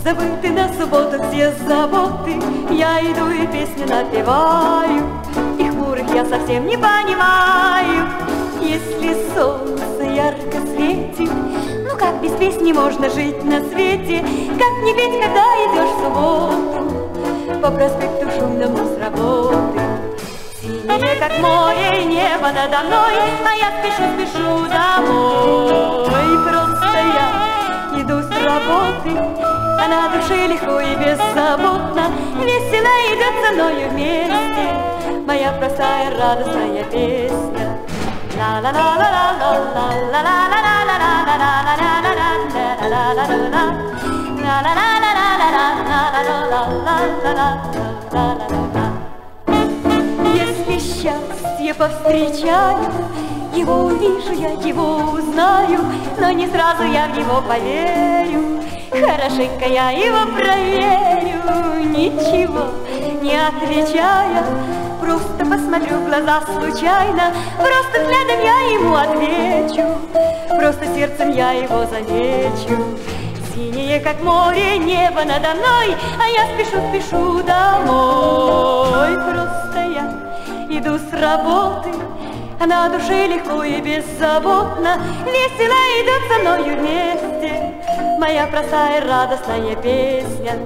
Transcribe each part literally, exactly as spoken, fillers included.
Забыты на субботу все заботы, я иду и песню напеваю, и хмурых я совсем не понимаю. Если солнце ярко светит, ну как без песни можно жить на свете? Как не петь, когда идешь в субботу по проспекту шумному с работы? Синее, как море, небо надо мной, а я спешу, спешу домой. Просто я иду с работы, а на душе легко и беззаботно, весело идет со мною вместе моя простая радостная песня. Если счастье повстречаю, его увижу я, его узнаю, но не сразу я в него поверю. Хорошенько я его проверю, ничего не отвечая, просто посмотрю в глаза случайно, просто взглядом я ему отвечу, просто сердцем я его замечу. Синее, как море, небо надо мной, а я спешу, спешу домой. Просто я иду с работы, а на душе легко и беззаботно, весело идет со мною вместе моя простая радостная песня.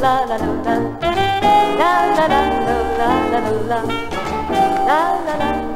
La la la